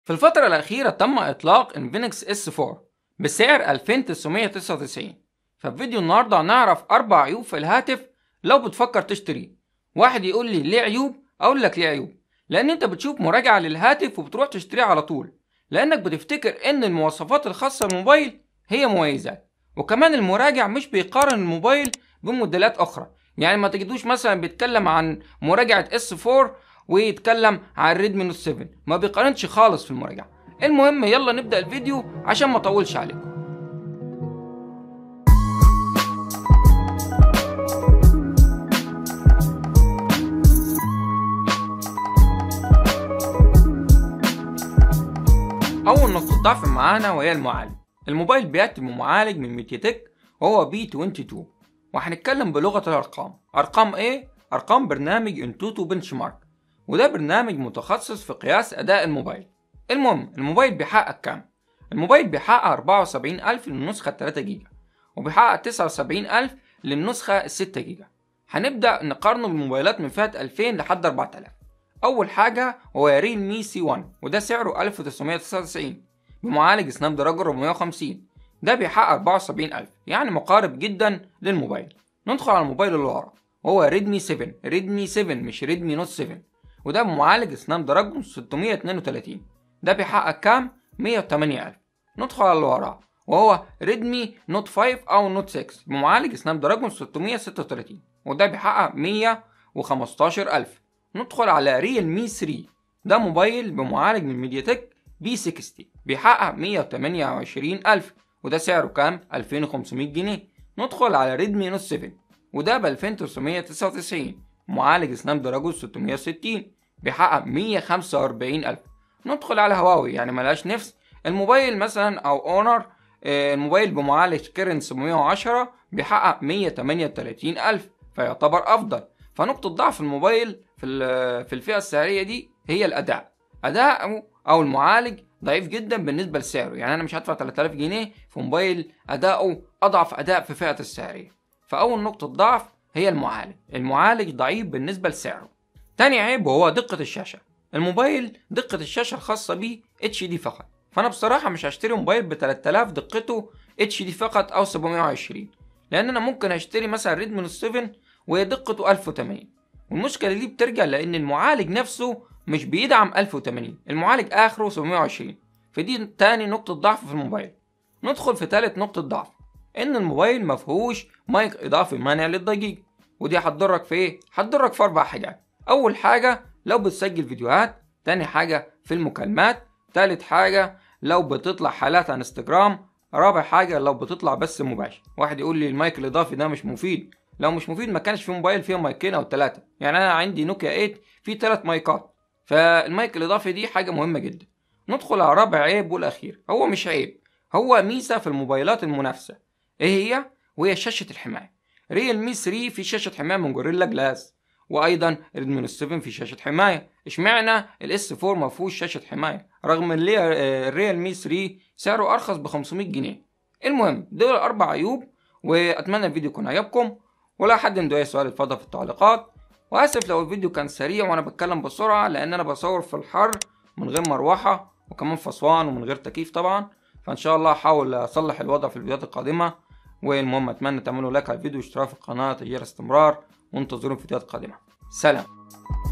في الفترة الأخيرة تم إطلاق انفينكس اس 4 بسعر 2999. ففي فيديو النهاردة هنعرف 4 عيوب في الهاتف لو بتفكر تشتريه. واحد يقول لي ليه عيوب؟ أقول لك ليه عيوب. لأن أنت بتشوف مراجعة للهاتف وبتروح تشتريه على طول، لأنك بتفتكر إن المواصفات الخاصة بالموبايل هي مميزات، وكمان المراجع مش بيقارن الموبايل بموديلات أخرى. يعني ما تجدوش مثلا بيتكلم عن مراجعة اس 4 ويتكلم عن ريدمي نوت 7، ما بيقارنش خالص في المراجعه. المهم يلا نبدا الفيديو عشان ما اطولش عليكم. اول نقطه ضعف معانا وهي المعالج. الموبايل بياتي بمعالج من ميدياتك وهو بي 22، وهنتكلم بلغه الارقام. ارقام ايه؟ ارقام برنامج انتوتو بنش مارك، وده برنامج متخصص في قياس اداء الموبايل. المهم الموبايل بيحقق كام؟ الموبايل بيحقق 74000 للنسخة 3 جيجا، وبيحقق 79000 للنسخة 6 جيجا. هنبدأ نقارنه بالموبايلات من فئة 2000 لحد 4000. أول حاجة هو ريلمي سي 1، وده سعره 1999 بمعالج سناب دراجون 450. ده بيحقق 74000، يعني مقارب جدا للموبايل. ندخل على الموبايل اللي ورا وهو ريدمي 7. ريدمي 7 مش ريدمي نوت 7، وده بمعالج سناب دراجون 632. ده بيحقق كام؟ 108000. ندخل على اللي وراه وهو ريدمي نوت 5 او نوت 6 بمعالج سناب دراجون 636، وده بيحقق 115000. ندخل على ريلمي 3. ده موبايل بمعالج من ميدياتك بي 60، بيحقق 128000، وده سعره كام؟ 2500 جنيه. ندخل على ريدمي نوت 7، وده ب 2999 معالج سناب دراجون 660، بيحقق 145000. ندخل على هواوي، يعني ملهاش نفس. الموبايل مثلا او اونر، الموبايل بمعالج كيرن 710 بيحقق 138000، فيعتبر افضل. فنقطة ضعف الموبايل في الفئة السعرية دي هي الاداء. اداءه او المعالج ضعيف جدا بالنسبة لسعره، يعني انا مش هدفع 3000 جنيه في موبايل اداؤه اضعف اداء في فئة السعرية. فاول نقطة ضعف هي المعالج ضعيف بالنسبة لسعره. تاني عيب وهو دقة الشاشة. الموبايل دقة الشاشة الخاصة بيه HD فقط، فأنا بصراحة مش هشتري موبايل ب 3000 دقته HD فقط أو 720، لأن أنا ممكن أشتري مثلا ريدمي نوت 7 وهي دقته 1080. والمشكلة دي بترجع لأن المعالج نفسه مش بيدعم 1080، المعالج آخره 720. فدي تاني نقطة ضعف في الموبايل. ندخل في تالت نقطة ضعف، إن الموبايل مفهوش مايك إضافي مانع للضجيج، ودي هتضرك في إيه؟ هتضرك في 4 حاجات. أول حاجة لو بتسجل فيديوهات، تاني حاجة في المكالمات، تالت حاجة لو بتطلع حالات عن انستجرام، رابع حاجة لو بتطلع بث مباشر. واحد يقول لي المايك الإضافي ده مش مفيد. لو مش مفيد ما كانش في موبايل فيه مايكين أو 3، يعني أنا عندي نوكيا 8 فيه 3 مايكات، فالمايك الإضافي دي حاجة مهمة جدا. ندخل على رابع عيب والأخير، هو مش عيب، هو ميزة في الموبايلات المنافسة. إيه هي؟ وهي شاشة الحماية. ريلمي 3 في شاشة حماية من جوريلا جلاس، وايضا ريدمي نوت 7 في شاشه حمايه. اشمعنى الاس 4 ما فيهوش شاشه حمايه رغم ان الريلمي 3 سعره ارخص ب 500 جنيه؟ المهم دول 4 عيوب، واتمنى الفيديو يكون عجبكم. ولا حد عنده اي سؤال اتفضل في التعليقات. واسف لو الفيديو كان سريع وانا بتكلم بسرعه، لان انا بصور في الحر من غير مروحه وكمان في اسوان ومن غير تكييف طبعا. فان شاء الله احاول اصلح الوضع في الفيديوهات القادمه. والمهم اتمنى تعملوا لايك على الفيديو واشتراك في القناه تشجيع استمرار، وانتظروا فيديوهات قادمه. سلام.